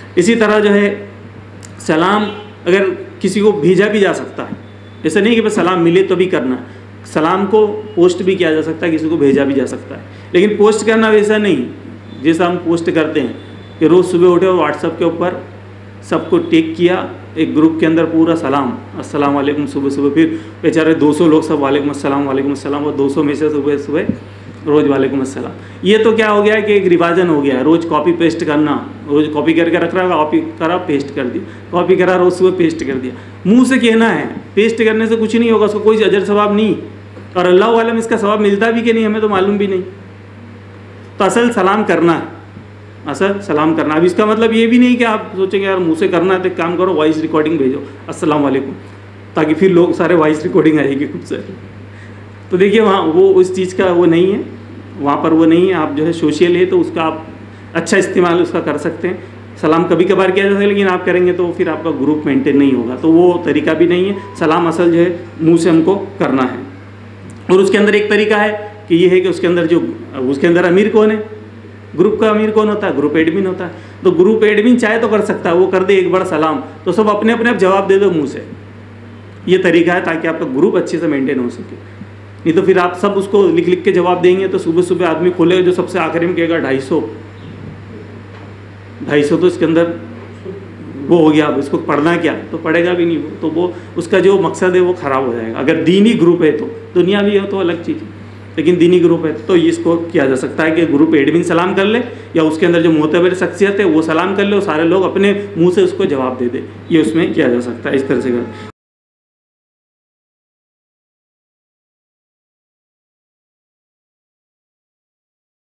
इसी तरह जो है सलाम अगर किसी को भेजा भी जा सकता है, ऐसा नहीं कि बस सलाम मिले तो भी करना, सलाम को पोस्ट भी किया जा सकता है, किसी को भेजा भी जा सकता है। लेकिन पोस्ट करना वैसा नहीं जैसा हम पोस्ट करते हैं कि रोज़ सुबह उठे और व्हाट्सएप के ऊपर सबको टेक किया, एक ग्रुप के अंदर पूरा सलाम अस्सलाम वालेकुम सुबह सुबह, फिर बेचारे 200 लोग सब वालेकुम अस्सलाम और 200 में से सुबह सुबह रोज़ वालेकुम अस्सलाम। ये तो क्या हो गया है कि एक रिवाजन हो गया है, रोज़ कॉपी पेस्ट करना, रोज़ कॉपी करके रख रहा है, कॉपी करा पेस्ट कर दिया, कॉपी करा रोज़ सुबह पेस्ट कर दिया। मुंह से कहना है, पेस्ट करने से कुछ नहीं होगा, उसको कोई अजर सवाब नहीं, और अल्लाह वालम इसका सवाब मिलता भी कि नहीं हमें तो मालूम भी नहीं। तो असल सलाम करना है, असल सलाम करना। अब इसका मतलब ये भी नहीं कि आप सोचेंगे यार मुँह से करना है तो एक काम करो वॉइस रिकॉर्डिंग भेजो अस्सलाम वालेकुम, ताकि फिर लोग सारे वॉइस रिकॉर्डिंग आएगी खुद से। तो देखिए वहाँ वो उस चीज़ का वो नहीं है, वहाँ पर वो नहीं है। आप जो है सोशल है तो उसका आप अच्छा इस्तेमाल उसका कर सकते हैं। सलाम कभी कभार किया जा सकता है, लेकिन आप करेंगे तो फिर आपका ग्रुप मेंटेन नहीं होगा, तो वो तरीका भी नहीं है। सलाम असल जो है मुंह से हमको करना है। और उसके अंदर एक तरीका है कि ये है कि उसके अंदर अमीर कौन है, ग्रुप का अमीर कौन होता है, ग्रुप एडमिन होता है। तो ग्रुप एडमिन चाहे तो कर सकता है, वो कर दे एक बार सलाम तो सब अपने अपने जवाब दे दो मुँह से। ये तरीका है ताकि आपका ग्रुप अच्छे से मेंटेन हो सके। नहीं तो फिर आप सब उसको लिख लिख के जवाब देंगे तो सुबह सुबह आदमी खोलेगा जो सबसे आखिरी में कहेगा 250 तो इसके अंदर वो हो गया, अब इसको पढ़ना क्या, तो पढ़ेगा भी नहीं वो, तो वो उसका जो मकसद है वो ख़राब हो जाएगा। अगर दीनी ग्रुप है तो, दुनिया भी हो तो अलग चीज़ है, लेकिन दीनी ग्रुप है तो इसको किया जा सकता है कि ग्रुप एडमिन सलाम कर ले या उसके अंदर जो मोतबर शख्सियत है वो सलाम कर ले और सारे लोग अपने मुँह से उसको जवाब दे दे, ये उसमें किया जा सकता है। इस तरह से कर